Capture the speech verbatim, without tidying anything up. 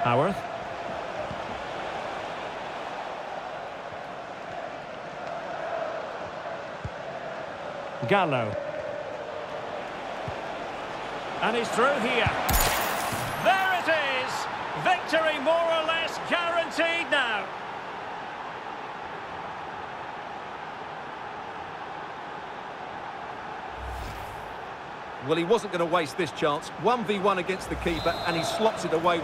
Howarth. Gallo. And he's through here. There it is! Victory more or less guaranteed now. Well, he wasn't going to waste this chance. one v one against the keeper, and he slots it away.